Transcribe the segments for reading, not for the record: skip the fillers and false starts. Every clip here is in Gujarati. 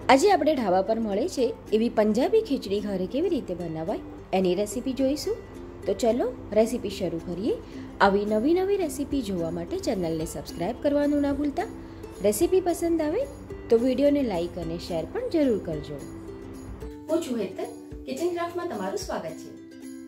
આજે આપણે ઢાબા પર મળે છે એવી પંજાબી ખીચડી ઘરે કેવી રીતે બનાવાય એની રેસીપી જોઈશું. તો ચલો રેસીપી શરૂ કરીએ. આવી નવી રેસીપી જોવા માટે ચેનલને સબસ્ક્રાઈબ કરવાનું ના ભૂલતા. રેસીપી પસંદ આવે તો વિડીયોને લાઈક અને શેર પણ જરૂર કરજો. હું છું હેતર, કિચન ક્રાફ્ટમાં તમારું સ્વાગત છે.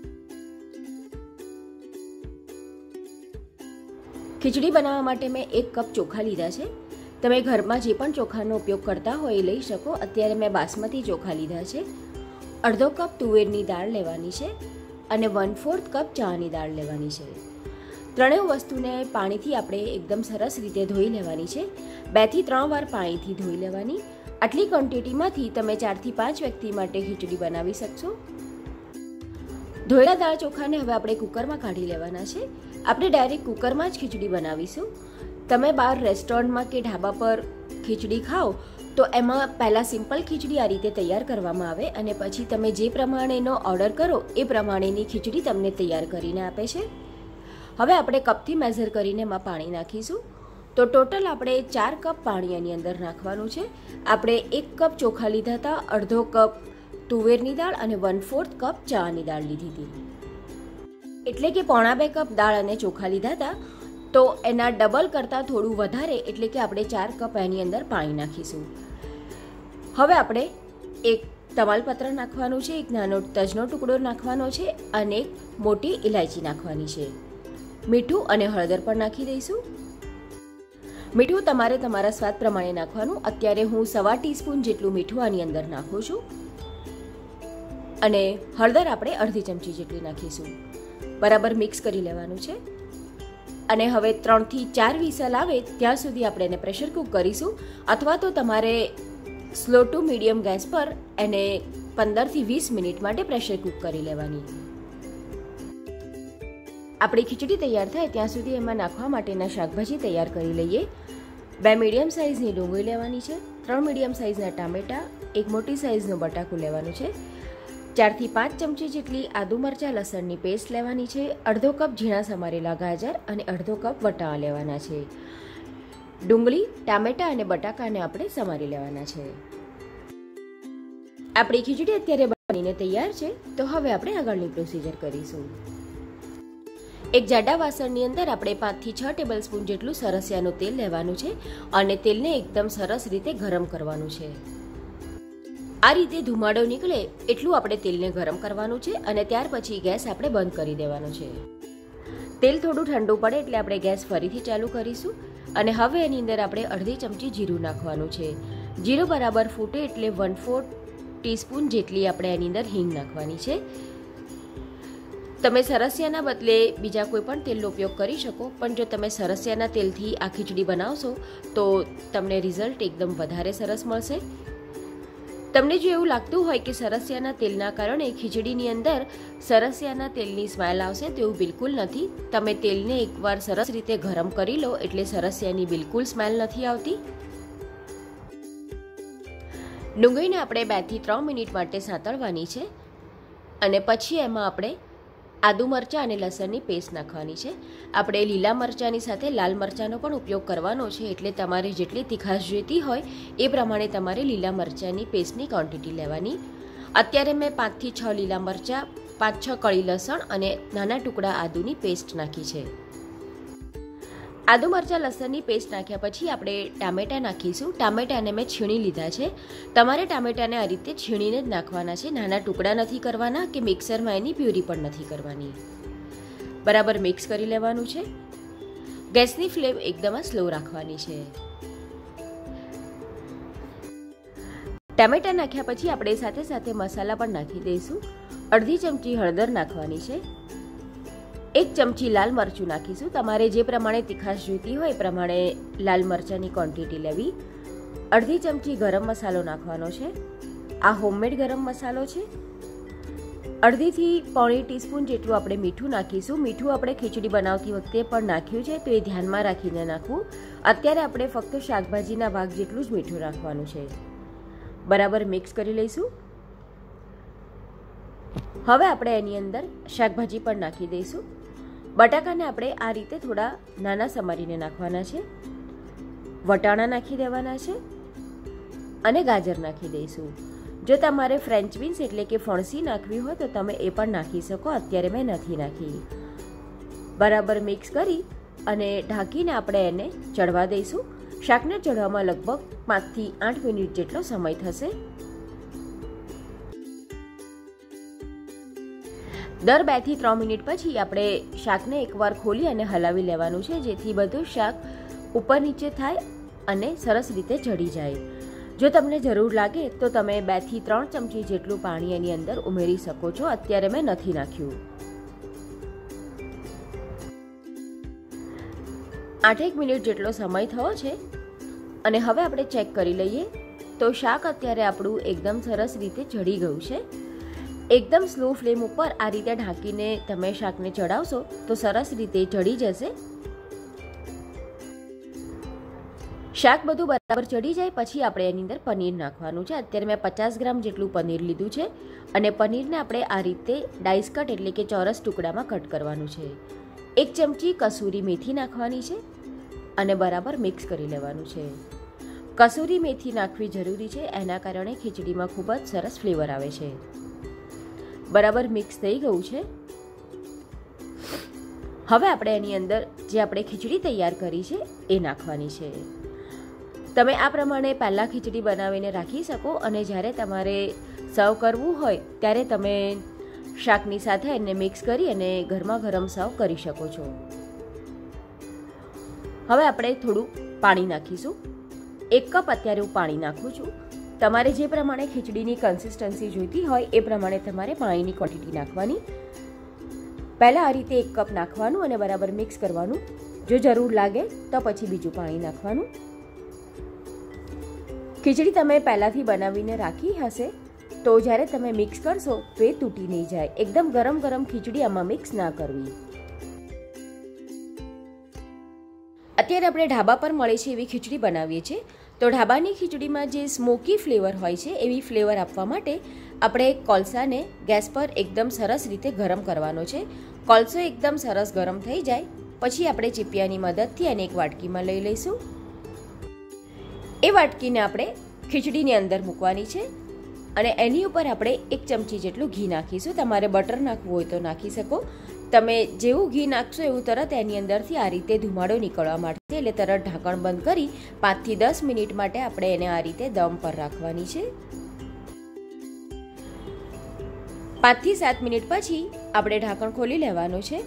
ખીચડી બનાવવા માટે મેં 1 કપ ચોખા લીધા છે. તમે ઘરમાં જે પણ ચોખાનો ઉપયોગ કરતા હોય એ લઈ શકો. અત્યારે મેં બાસમતી ચોખા લીધા છે. અડધો કપ તુવેરની દાળ લેવાની છે અને 1/4 કપ ચણાની દાળ લેવાની છે. ત્રણેય વસ્તુને પાણીથી આપણે એકદમ સરસ રીતે ધોઈ લેવાની છે. 2 થી 3 વાર પાણીથી ધોઈ લેવાની. આટલી ક્વોન્ટિટીમાંથી તમે 4 થી 5 વ્યક્તિ માટે ખીચડી બનાવી શકશો. ધોયેલા દાળ ચોખાને હવે આપણે કુકરમાં કાઢી લેવાના છે. આપણે ડાયરેક્ટ કુકરમાં જ ખીચડી બનાવીશું. તમે બહાર રેસ્ટોરન્ટમાં કે ઢાબા પર ખીચડી ખાઓ તો એમાં પહેલાં સિમ્પલ ખીચડી આ રીતે તૈયાર કરવામાં આવે અને પછી તમે જે પ્રમાણેનો ઓર્ડર કરો એ પ્રમાણેની ખીચડી તમને તૈયાર કરીને આપે છે. હવે આપણે કપથી મેઝર કરીને એમાં પાણી નાખીશું. તો ટોટલ આપણે 4 કપ પાણી એની અંદર નાખવાનું છે. આપણે 1 કપ ચોખા લીધા હતા, અડધો કપ તુવેરની દાળ અને 1/4 કપ ચણાની દાળ લીધી હતી. એટલે કે 1.5 કપ દાળ અને ચોખા લીધા હતા. તો એના ડબલ કરતાં થોડું વધારે એટલે કે આપણે 4 કપ એની અંદર પાણી નાખીશું. હવે આપણે એક તમાલપત્ર નાખવાનું છે, એક નાનો તજનો ટુકડો નાખવાનો છે અને એક મોટી ઇલાયચી નાખવાની છે. મીઠું અને હળદર પણ નાખી દઈશું. મીઠું તમારે તમારા સ્વાદ પ્રમાણે નાખવાનું. અત્યારે હું 1/4 ટીસ્પૂન જેટલું મીઠું આની અંદર નાખું છું અને હળદર આપણે અડધી ચમચી જેટલી નાખીશું. બરાબર મિક્સ કરી લેવાનું છે અને હવે 3 થી 4 વિસલ આવે ત્યાં સુધી આપણે એને પ્રેશર કુક કરીશું. અથવા તો તમારે સ્લો ટુ મીડિયમ ગેસ પર એને 15 થી 20 મિનિટ માટે પ્રેશર કુક કરી લેવાની. આપણી ખીચડી તૈયાર થાય ત્યાં સુધી એમાં નાખવા માટેના શાકભાજી તૈયાર કરી લઈએ. 2 મીડિયમ સાઇઝની ડુંગળી લેવાની છે, 3 મીડિયમ સાઇઝના ટામેટાં, 1 મોટી સાઇઝનું બટાકું લેવાનું છે, 4 થી 5 ચમચી જેટલી આદુ મરચાં લસણની પેસ્ટ લેવાની છે, અડધો કપ ઝીણા સમારેલા ગાજર અને અડધો કપ વટાણા લેવાના છે. ડુંગળી, ટામેટાં અને બટાકાને આપણે સમારી લેવાના છે. આપણી ખીચડી અત્યારે બનીને તૈયાર છે. તો હવે આપણે આગળની પ્રોસીજર કરીશું. એક જાડા વાસણની અંદર આપણે 5 થી 6 ટેબલસ્પૂન જેટલું સરસિયાનું તેલ લેવાનું છે અને તેલને એકદમ સરસ રીતે ગરમ કરવાનું છે. આ રીતે ધુમાડો નીકળે એટલું આપણે તેલને ગરમ કરવાનું છે અને ત્યાર પછી ગેસ આપણે બંધ કરી દેવાનો છે. તેલ થોડું ઠંડુ પડે એટલે આપણે ગેસ ફરીથી ચાલુ કરીશું અને હવે એની અંદર આપણે અડધી ચમચી જીરું નાખવાનું છે. જીરું બરાબર ફૂટે એટલે 1/4 ટીસ્પૂન જેટલી આપણે એની અંદર હિંગ નાખવાની છે. તમે સરસિયાના બદલે બીજા કોઈ પણ તેલનો ઉપયોગ કરી શકો, પણ જો તમે સરસિયાના તેલથી આ ખીચડી બનાવશો તો તમને રિઝલ્ટ એકદમ વધારે સરસ મળશે. તમને જો એવું લાગતું હોય કે સરસિયાના તેલના કારણે ખીચડીની અંદર સરસિયાના તેલની સ્મેલ આવશે તો એવું બિલકુલ નથી. તમે તેલને એકવાર સરસ રીતે ગરમ કરી લો એટલે સરસિયાની બિલકુલ સ્મેલ નથી આવતી. ડુંગળીને આપણે 2 થી 3 મિનિટ માટે સાંતળવાની છે અને પછી એમાં આપણે આદુ મરચાં અને લસણની પેસ્ટ નાખવાની છે. આપણે લીલા મરચાંની સાથે લાલ મરચાંનો પણ ઉપયોગ કરવાનો છે એટલે તમારે જેટલી તીખાશ જોઈતી હોય એ પ્રમાણે તમારે લીલા મરચાંની પેસ્ટની ક્વોન્ટિટી લેવાની. અત્યારે મેં 5 થી 6 લીલા મરચાં, 5-6 કળી લસણ અને નાના ટુકડા આદુની પેસ્ટ નાખી છે. આદુ મરચાં લસણની પેસ્ટ નાખ્યા પછી આપણે ટામેટાં નાખીશું. ટામેટાને મેં છીણી લીધા છે. તમારે ટામેટાને આ રીતે છીણીને જ નાખવાના છે. નાના ટુકડા નથી કરવાના કે મિક્સરમાં એની પ્યુરી પણ નથી કરવાની. બરાબર મિક્સ કરી લેવાનું છે. ગેસની ફ્લેમ એકદમ સ્લો રાખવાની છે. ટામેટાં નાખ્યા પછી આપણે સાથે સાથે મસાલા પણ નાખી દઈશું. અડધી ચમચી હળદર નાખવાની છે, 1 ચમચી લાલ મરચું નાખીશું. તમારે જે પ્રમાણે તીખાશ જોઈતી હોય એ પ્રમાણે લાલ મરચાંની ક્વોન્ટિટી લેવી. અડધી ચમચી ગરમ મસાલો નાખવાનો છે. આ હોમમેડ ગરમ મસાલો છે. અડધી થી 1/4 ટીસ્પૂન જેટલું આપણે મીઠું નાખીશું. મીઠું આપણે ખીચડી બનાવતી વખતે પણ નાખ્યું છે તો એ ધ્યાનમાં રાખીને નાખવું. અત્યારે આપણે ફક્ત શાકભાજીના ભાગ જેટલું જ મીઠું નાખવાનું છે. બરાબર મિક્સ કરી લઈશું. હવે આપણે એની અંદર શાકભાજી પણ નાખી દઈશું. બટાકાને આપણે આ રીતે થોડા નાના સમારીને નાખવાના છે. વટાણા નાખી દેવાના છે અને ગાજર નાખી દઈશું. જો તમારે ફ્રેન્ચ બીન્સ એટલે કે ફણસી નાખવી હોય તો તમે એ પણ નાખી શકો. અત્યારે મેં નથી નાખી. બરાબર મિક્સ કરી અને ઢાંકીને આપણે એને ચડવા દઈશું. શાકને ચડવામાં લગભગ 5 થી 8 મિનિટ જેટલો સમય થશે. દર 2 થી 3 મિનિટ પછી આપણે શાકને એકવાર ખોલી અને હલાવી લેવાનું છે, જેથી બધું શાક ઉપર નીચે થાય અને સરસ રીતે ચડી જાય. જો તમને જરૂર લાગે તો તમે 2 થી 3 ચમચી જેટલું પાણી એની અંદર ઉમેરી શકો છો. અત્યારે મેં નથી નાખ્યું. 8 મિનિટ જેટલો સમય થયો છે અને હવે આપણે ચેક કરી લઈએ તો શાક અત્યારે આપણું એકદમ સરસ રીતે ચડી ગયું છે. એકદમ સ્લો ફ્લેમ ઉપર આ રીતે ઢાંકીને તમે શાકને ચડાવશો તો સરસ રીતે ચડી જશે. શાક બધું બરાબર ચડી જાય પછી આપણે એની અંદર પનીર નાખવાનું છે. અત્યારે મેં 50 ગ્રામ જેટલું પનીર લીધું છે અને પનીરને આપણે આ રીતે ડાઈસ કટ એટલે કે ચોરસ ટુકડામાં કટ કરવાનું છે. 1 ચમચી કસૂરી મેથી નાખવાની છે અને બરાબર મિક્સ કરી લેવાનું છે. કસૂરી મેથી નાખવી જરૂરી છે, એના કારણે ખીચડીમાં ખૂબ જ સરસ ફ્લેવર આવે છે. બરાબર મિક્સ થઈ ગયું છે. હવે આપણે એની અંદર જે આપણે ખીચડી તૈયાર કરી છે એ નાખવાની છે. તમે આ પ્રમાણે પહેલાં ખીચડી બનાવીને રાખી શકો અને જ્યારે તમારે સર્વ કરવું હોય ત્યારે તમે શાકની સાથે એને મિક્સ કરી અને ગરમા ગરમ સર્વ કરી શકો છો. હવે આપણે થોડું પાણી નાખીશું. 1 કપ અત્યારે હું પાણી નાખું છું. તમારે જે પ્રમાણે ખીચડીની કન્સિસ્ટન્સી જોઈતી હોય એ પ્રમાણે તમારે પાણીની ક્વોન્ટિટી નાખવાની. પહેલાં આ રીતે 1 કપ નાખવાનું અને બરાબર મિક્સ કરવાનું. જો જરૂર લાગે તો પછી બીજું પાણી નાખવાનું. ખીચડી તમે પહેલાંથી બનાવીને રાખી હશે તો જ્યારે તમે મિક્સ કરશો તો એ તૂટી નહીં જાય. એકદમ ગરમ ગરમ ખીચડી આમાં મિક્સ ના કરવી. અત્યારે આપણે ઢાબા પર મળે છે એવી ખીચડી બનાવીએ છીએ. તો ઢાબાની ખીચડીમાં જે સ્મોકી ફ્લેવર હોય છે એવી ફ્લેવર આપવા માટે આપણે કોલસાને ગેસ પર એકદમ સરસ રીતે ગરમ કરવાનો છે. કોલસો એકદમ સરસ ગરમ થઈ જાય પછી આપણે ચીપિયાની મદદથી એને એક વાટકીમાં લઈ લઈશું. એ વાટકીને આપણે ખીચડીની અંદર મૂકવાની છે અને એની ઉપર આપણે 1 ચમચી જેટલું ઘી નાખીશું. તમારે બટર નાખવું હોય તો નાખી શકો. તમે જેવું ઘી નાખશો એવું તરત એની અંદરથી આ રીતે ધુમાડો નીકળવા માટે એટલે તરત ઢાંકણ બંધ કરી 5 થી 10 મિનિટ માટે આપણે એને આ રીતે દમ પર રાખવાની છે. 5 થી 7 મિનિટ પછી આપણે ઢાંકણ ખોલી લેવાનું છે.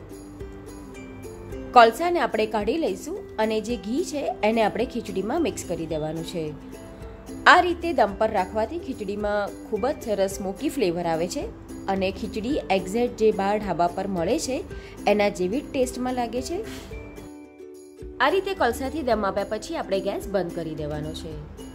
કોલસાને આપણે કાઢી લઈશું અને જે ઘી છે એને આપણે ખીચડીમાં મિક્સ કરી દેવાનું છે. આ રીતે દમ પર રાખવાથી ખીચડીમાં ખૂબ જ સરસ સ્મોકી ફ્લેવર આવે છે અને ખીચડી એક્ઝેક્ટ જે બહાર ઢાબા પર મળે છે એના જેવી જ ટેસ્ટમાં લાગે છે. આ રીતે કોલસાથી દમ આપ્યા પછી આપણે ગેસ બંધ કરી દેવાનો છે.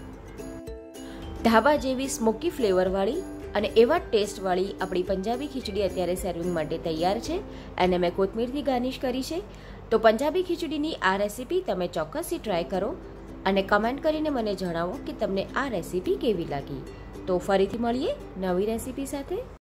ઢાબા જેવી સ્મોકી ફ્લેવરવાળી અને એવા ટેસ્ટવાળી આપણી પંજાબી ખીચડી અત્યારે સર્વિંગ માટે તૈયાર છે. અને મેં કોથમીરથી ગાર્નિશ કરી છે. તો પંજાબી ખીચડીની આ રેસીપી તમે ચોક્કસથી ટ્રાય કરો અને કમેન્ટ કરીને મને જણાવો કે તમને આ રેસીપી કેવી લાગી. તો ફરીથી મળીએ નવી રેસીપી સાથે.